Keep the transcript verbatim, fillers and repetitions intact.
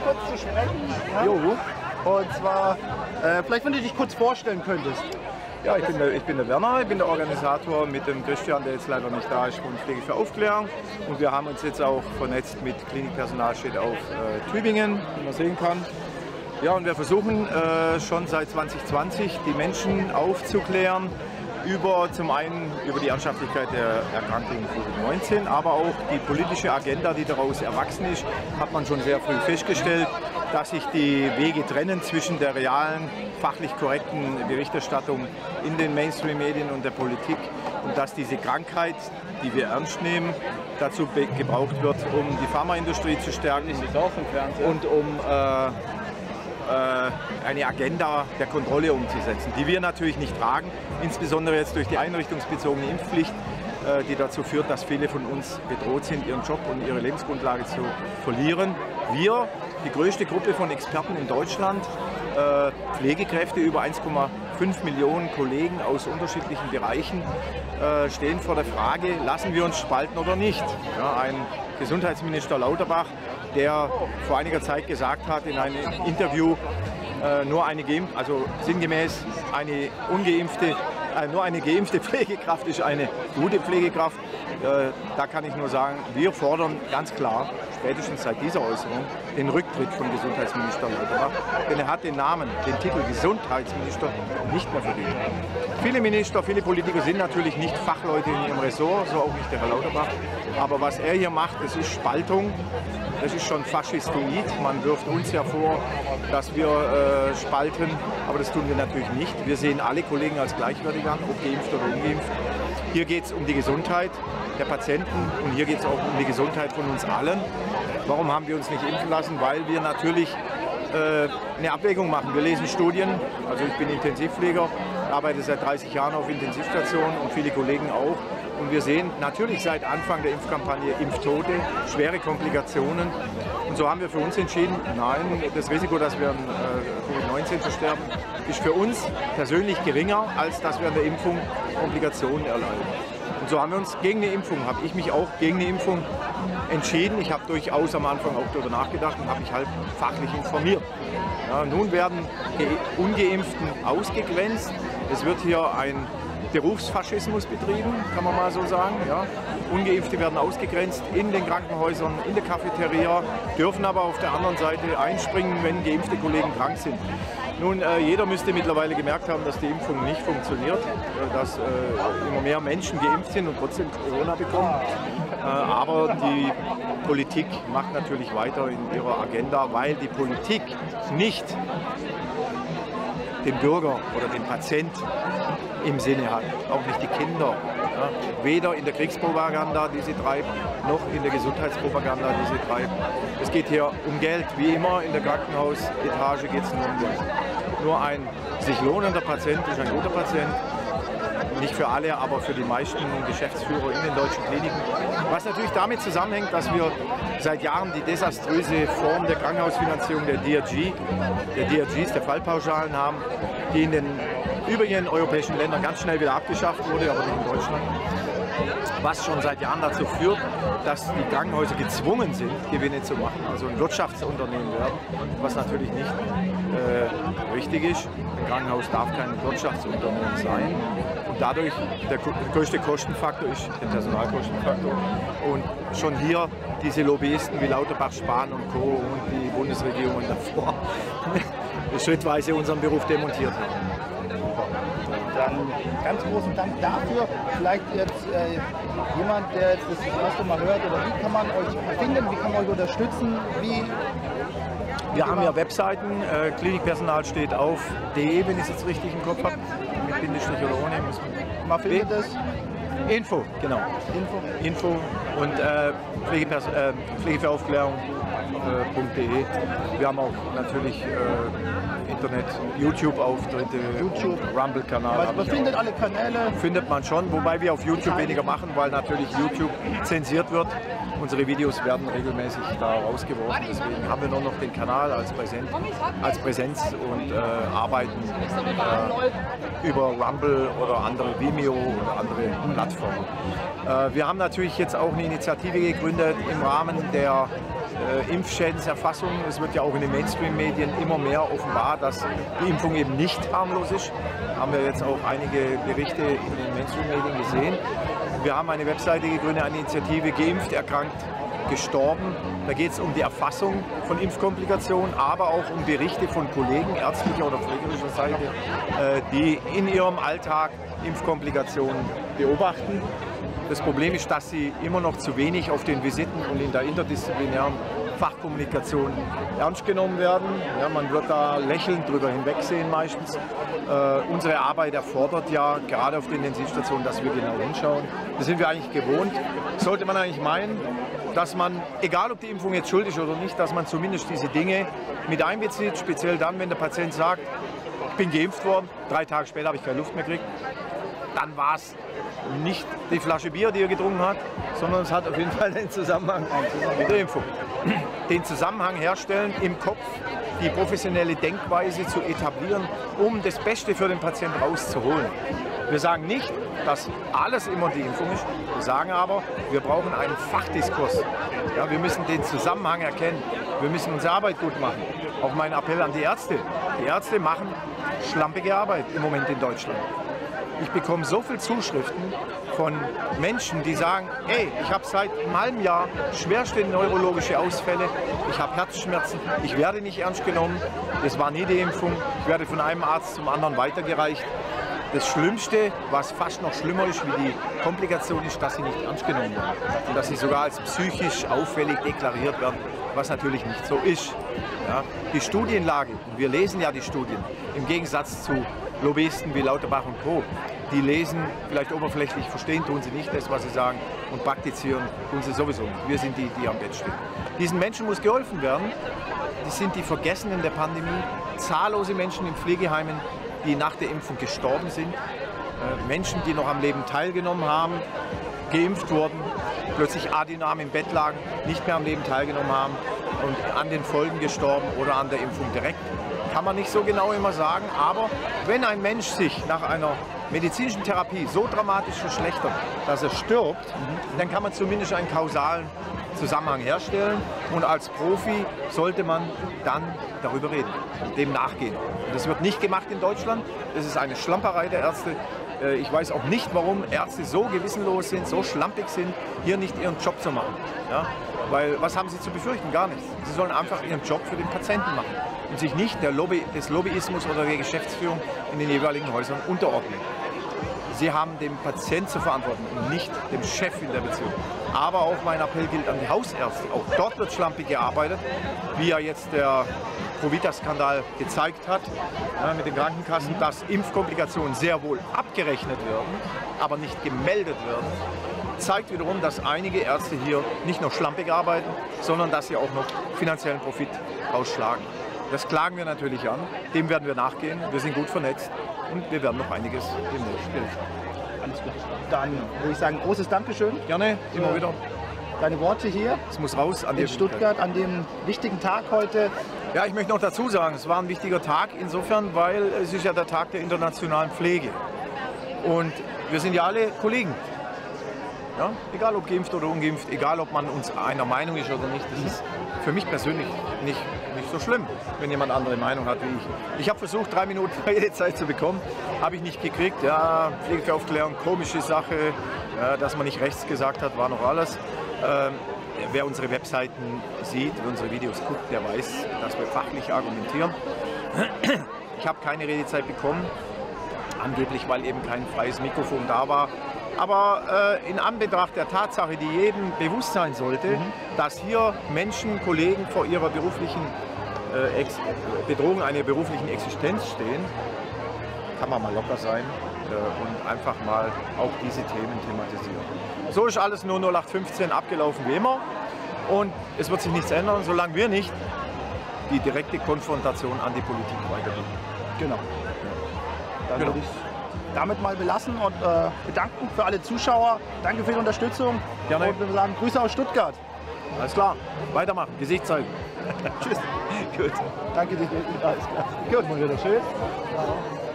kurz zu sprechen. Ja? Jo. Und zwar, äh, vielleicht wenn du dich kurz vorstellen könntest. Ja, ich bin, der, ich bin der Werner, ich bin der Organisator mit dem Christian, der jetzt leider nicht da ist, von Pflege für Aufklärung. Und wir haben uns jetzt auch vernetzt mit Klinikpersonal steht auf äh, Tübingen, wie man sehen kann. Ja, und wir versuchen äh, schon seit zwanzig zwanzig die Menschen aufzuklären über zum einen über die Ernsthaftigkeit der Erkrankung Covid neunzehn, aber auch die politische Agenda, die daraus erwachsen ist, hat man schon sehr früh festgestellt, dass sich die Wege trennen zwischen der realen, fachlich korrekten Berichterstattung in den Mainstream-Medien und der Politik und dass diese Krankheit, die wir ernst nehmen, dazu gebraucht wird, um die Pharmaindustrie zu stärken und um äh, eine Agenda der Kontrolle umzusetzen, die wir natürlich nicht tragen, insbesondere jetzt durch die einrichtungsbezogene Impfpflicht, die dazu führt, dass viele von uns bedroht sind, ihren Job und ihre Lebensgrundlage zu verlieren. Wir, die größte Gruppe von Experten in Deutschland, Pflegekräfte, über eins Komma fünf Millionen Kollegen aus unterschiedlichen Bereichen, stehen vor der Frage, lassen wir uns spalten oder nicht. Ja, ein Gesundheitsminister Lauterbach, der vor einiger Zeit gesagt hat in einem Interview, äh, nur eine Geimpfte, also sinngemäß eine ungeimpfte, äh, nur eine geimpfte Pflegekraft ist eine gute Pflegekraft. Äh, da kann ich nur sagen, wir fordern ganz klar, spätestens seit dieser Äußerung, den Rücktritt von Gesundheitsminister Lauterbach, denn er hat den Namen, den Titel Gesundheitsminister nicht mehr verdient. Viele Minister, viele Politiker sind natürlich nicht Fachleute in ihrem Ressort, so auch nicht der Herr Lauterbach, aber was er hier macht, das ist Spaltung. Das ist schon faschistoid. Man wirft uns ja vor, dass wir äh, spalten, aber das tun wir natürlich nicht. Wir sehen alle Kollegen als gleichwertig an, ob geimpft oder ungeimpft. Hier geht es um die Gesundheit der Patienten und hier geht es auch um die Gesundheit von uns allen. Warum haben wir uns nicht impfen lassen? Weil wir natürlich äh, eine Abwägung machen. Wir lesen Studien, also ich bin Intensivpfleger, arbeite seit dreißig Jahren auf Intensivstationen und viele Kollegen auch. Und wir sehen natürlich seit Anfang der Impfkampagne Impftote, schwere Komplikationen. Und so haben wir für uns entschieden, nein, das Risiko, dass wir an äh, Covid neunzehn versterben, ist für uns persönlich geringer, als dass wir an der Impfung Komplikationen erleiden. Und so haben wir uns gegen eine Impfung, habe ich mich auch gegen eine Impfung entschieden. Ich habe durchaus am Anfang auch darüber nachgedacht und habe mich halt fachlich informiert. Ja, nun werden die Ungeimpften ausgegrenzt. Es wird hier ein Berufsfaschismus betrieben, kann man mal so sagen. Ja. Ungeimpfte werden ausgegrenzt in den Krankenhäusern, in der Cafeteria, dürfen aber auf der anderen Seite einspringen, wenn geimpfte Kollegen krank sind. Nun, äh, jeder müsste mittlerweile gemerkt haben, dass die Impfung nicht funktioniert, äh, dass äh, immer mehr Menschen geimpft sind und trotzdem Corona bekommen. Äh, aber die Politik macht natürlich weiter in ihrer Agenda, weil die Politik nicht den Bürger oder den Patient im Sinne hat, auch nicht die Kinder. Ja. Weder in der Kriegspropaganda, die sie treibt, noch in der Gesundheitspropaganda, die sie treibt. Es geht hier um Geld, wie immer in der Krankenhausetage geht es nur um Geld. Nur ein sich lohnender Patient ist ein guter Patient. Nicht für alle, aber für die meisten Geschäftsführer in den deutschen Kliniken. Was natürlich damit zusammenhängt, dass wir seit Jahren die desaströse Form der Krankenhausfinanzierung der D R G, der D R Gs, der Fallpauschalen haben, die in den übrigen europäischen Ländern ganz schnell wieder abgeschafft wurde, aber nicht in Deutschland. Was schon seit Jahren dazu führt, dass die Krankenhäuser gezwungen sind, Gewinne zu machen, also ein Wirtschaftsunternehmen werden, was natürlich nicht äh, richtig ist. Ein Krankenhaus darf kein Wirtschaftsunternehmen sein. Und dadurch der größte Kostenfaktor ist der Personalkostenfaktor. Und schon hier diese Lobbyisten wie Lauterbach, Spahn und Co. und die Bundesregierung davor schrittweise unseren Beruf demontiert haben. Dann ganz großen Dank dafür. Vielleicht jetzt äh, jemand, der jetzt das erste Mal hört, oder wie kann man euch finden, wie kann man euch unterstützen? Wie Wir haben ja Webseiten, äh, Klinikpersonal steht auf de, wenn ich es jetzt richtig im Kopf habe, mit Bindestrich oder ohne. Muss man man findet es? Info, genau. Info. Info und äh, Pflegepers äh, Pflege für Aufklärung punkt de. Wir haben auch natürlich äh, Internet, YouTube-Auftritte, YouTube, Rumble-Kanal. Also man findet alle Kanäle. Findet man schon, wobei wir auf YouTube weniger machen, weil natürlich YouTube zensiert wird. Unsere Videos werden regelmäßig da rausgeworfen, deswegen haben wir nur noch den Kanal als Präsenz, als Präsenz und äh, arbeiten äh, über Rumble oder andere Vimeo oder andere Plattformen. Herausforderung. Äh, wir haben natürlich jetzt auch eine Initiative gegründet im Rahmen der äh, Impfschädenserfassung. Es wird ja auch in den Mainstream-Medien immer mehr offenbar, dass die Impfung eben nicht harmlos ist. Haben wir jetzt auch einige Berichte in den Mainstream-Medien gesehen. Wir haben eine Webseite gegründet, eine Initiative Geimpft, Erkrankt, Gestorben. Da geht es um die Erfassung von Impfkomplikationen, aber auch um Berichte von Kollegen, ärztlicher oder pflegerischer Seite, die in ihrem Alltag Impfkomplikationen beobachten. Das Problem ist, dass sie immer noch zu wenig auf den Visiten und in der interdisziplinären Fachkommunikation ernst genommen werden. Ja, man wird da lächelnd drüber hinwegsehen meistens. Äh, unsere Arbeit erfordert ja gerade auf den Intensivstationen, dass wir genau hinschauen. Das sind wir eigentlich gewohnt. Sollte man eigentlich meinen, dass man, egal ob die Impfung jetzt schuld ist oder nicht, dass man zumindest diese Dinge mit einbezieht, speziell dann, wenn der Patient sagt, ich bin geimpft worden, drei Tage später habe ich keine Luft mehr gekriegt. Dann war es nicht die Flasche Bier, die er getrunken hat, sondern es hat auf jeden Fall den Zusammenhang mit der Impfung. Den Zusammenhang herstellen im Kopf, die professionelle Denkweise zu etablieren, um das Beste für den Patienten rauszuholen. Wir sagen nicht, dass alles immer die Impfung ist. Wir sagen aber, wir brauchen einen Fachdiskurs. Ja, wir müssen den Zusammenhang erkennen. Wir müssen unsere Arbeit gut machen. Auch mein Appell an die Ärzte. Die Ärzte machen schlampige Arbeit im Moment in Deutschland. Ich bekomme so viele Zuschriften von Menschen, die sagen, ey, ich habe seit einem halben Jahr schwerste neurologische Ausfälle, ich habe Herzschmerzen, ich werde nicht ernst genommen, das war nie die Impfung, ich werde von einem Arzt zum anderen weitergereicht. Das Schlimmste, was fast noch schlimmer ist wie die Komplikation, ist, dass sie nicht ernst genommen werden und dass sie sogar als psychisch auffällig deklariert werden, was natürlich nicht so ist. Ja, die Studienlage, und wir lesen ja die Studien, im Gegensatz zu Lobbyisten wie Lauterbach und Co., die lesen vielleicht oberflächlich, verstehen tun sie nicht das, was sie sagen, und praktizieren tun sie sowieso nicht. Wir sind die, die am Bett stehen. Diesen Menschen muss geholfen werden. Die sind die Vergessenen der Pandemie. Zahllose Menschen in Pflegeheimen, die nach der Impfung gestorben sind. Menschen, die noch am Leben teilgenommen haben, geimpft wurden, plötzlich adynam im Bett lagen, nicht mehr am Leben teilgenommen haben und an den Folgen gestorben oder an der Impfung direkt. Kann man nicht so genau immer sagen, aber wenn ein Mensch sich nach einer medizinischen Therapie so dramatisch verschlechtert, dass er stirbt, mhm. dann kann man zumindest einen kausalen Zusammenhang herstellen und als Profi sollte man dann darüber reden, dem nachgehen. Und das wird nicht gemacht in Deutschland, das ist eine Schlamperei der Ärzte. Ich weiß auch nicht, warum Ärzte so gewissenlos sind, so schlampig sind, hier nicht ihren Job zu machen. Ja? Weil was haben sie zu befürchten? Gar nichts. Sie sollen einfach ihren Job für den Patienten machen und sich nicht der Lobby, des Lobbyismus oder der Geschäftsführung in den jeweiligen Häusern unterordnen. Sie haben dem Patient zu verantworten und nicht dem Chef in der Beziehung. Aber auch mein Appell gilt an die Hausärzte. Auch dort wird schlampig gearbeitet, wie ja jetzt der Provita-Skandal gezeigt hat, ja, mit den Krankenkassen, dass Impfkomplikationen sehr wohl abgerechnet werden, aber nicht gemeldet werden, zeigt wiederum, dass einige Ärzte hier nicht nur schlampig arbeiten, sondern dass sie auch noch finanziellen Profit ausschlagen. Das klagen wir natürlich an, dem werden wir nachgehen, wir sind gut vernetzt und wir werden noch einiges demnächst berichten. Alles gut. Dann würde ich sagen, großes Dankeschön. Gerne, immer wieder. Deine Worte hier. Es muss raus an in Stuttgart an dem wichtigen Tag heute. Ja, ich möchte noch dazu sagen, es war ein wichtiger Tag insofern, weil es ist ja der Tag der internationalen Pflege. Und wir sind ja alle Kollegen. Ja? Egal ob geimpft oder ungeimpft, egal ob man uns einer Meinung ist oder nicht, das ist für mich persönlich nicht, nicht so schlimm, wenn jemand andere Meinung hat wie ich. Ich habe versucht, drei Minuten Redezeit zu bekommen, habe ich nicht gekriegt. Ja, Pflegeaufklärung, komische Sache, ja, dass man nicht rechts gesagt hat, war noch alles. Ähm, wer unsere Webseiten sieht, wer unsere Videos guckt, der weiß, dass wir fachlich argumentieren. Ich habe keine Redezeit bekommen, angeblich, weil eben kein freies Mikrofon da war. Aber äh, in Anbetracht der Tatsache, die jedem bewusst sein sollte, mhm. dass hier Menschen, Kollegen vor ihrer beruflichen äh, Ex Bedrohung einer beruflichen Existenz stehen, kann man mal locker sein äh, und einfach mal auch diese Themen thematisieren. So ist alles nur null acht fünfzehn abgelaufen wie immer und es wird sich nichts ändern, solange wir nicht die direkte Konfrontation an die Politik weitergeben. Genau. Dann genau. würde ich damit mal belassen und äh, bedanken für alle Zuschauer. Danke für die Unterstützung. Gerne. Und wir sagen Grüße aus Stuttgart. Alles klar. Weitermachen. Gesicht zeigen. Tschüss. Gut. Danke dir. Alles klar. Gut. Mal wieder schön.